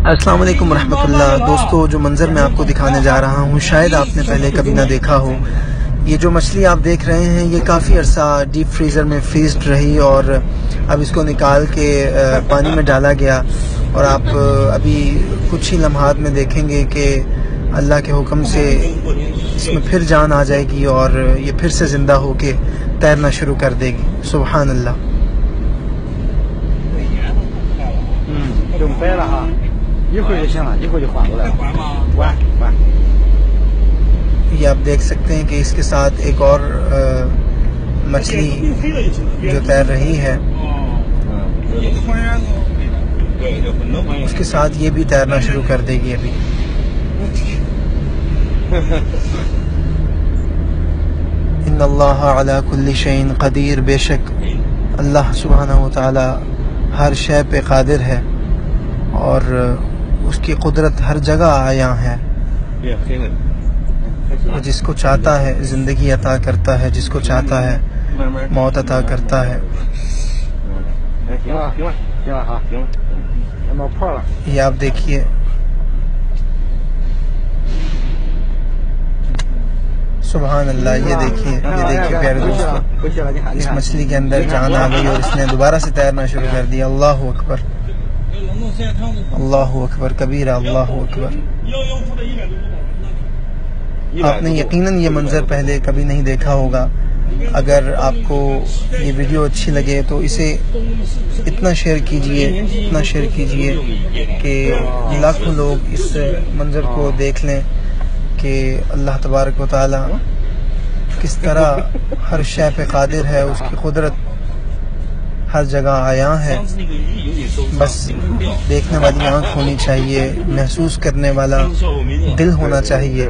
السلام علیکم ورحمۃ اللہ۔ دوستو، جو منظر میں آپ کو دکھانے جا رہا ہوں شاید آپ نے پہلے کبھی نہ دیکھا ہو۔ یہ جو مچھلی آپ دیکھ رہے ہیں یہ کافی عرصہ ڈیپ فریزر میں فریزڈ رہی اور اب اس کو نکال کے پانی میں ڈالا گیا، اور آپ ابھی کچھ ہی لمحات میں دیکھیں گے کہ اللہ کے حکم سے اس میں پھر جان آ جائے گی اور یہ پھر سے زندہ ہو کے تیرنا شروع کر دے گی۔ سبحان اللہ۔ 就掰了哈，一会儿就行了，一会儿就缓过来了。缓。 یہ آپ دیکھ سکتے ہیں کہ اس کے ساتھ ایک اور مچھلی جو تیر رہی ہے اس کے ساتھ یہ بھی تیرنا شروع کر دے گی ابھی۔ ان اللہ علی کل شیء قدیر، بے شک اللہ سبحانہ و تعالی ہر شے پہ قادر ہے اور اس کی قدرت ہر جگہ عیاں ہے۔ وہ جس کو چاہتا ہے زندگی عطا کرتا ہے، جس کو چاہتا ہے موت عطا کرتا ہے۔ یہ آپ دیکھیے، سبحان اللہ۔ یہ دیکھیے پیارے دوستو، اس مچھلی کے اندر جان آ گئی اور اس نے دوبارہ سے تیرنا شروع کر دیا۔ اللہ اکبر، اللہ اکبر کبیرہ، اللہ اکبر۔ آپ نے یقیناً یہ منظر پہلے کبھی نہیں دیکھا ہوگا۔ اگر آپ کو یہ ویڈیو اچھی لگے تو اسے اتنا شیئر کیجئے کہ لاکھوں لوگ اس منظر کو دیکھ لیں کہ اللہ تبارک و تعالی کس طرح ہر شے پہ قادر ہے، اس کی قدرت ہر جگہ عیاں ہے۔ بس دیکھنے والی آنکھ ہونی چاہیے، محسوس کرنے والا دل ہونا چاہیے۔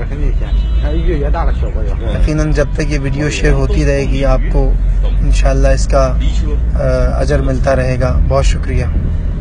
یقیناً جب تک یہ ویڈیو شیئر ہوتی رہے گی آپ کو انشاءاللہ اس کا اجر ملتا رہے گا۔ بہت شکریہ۔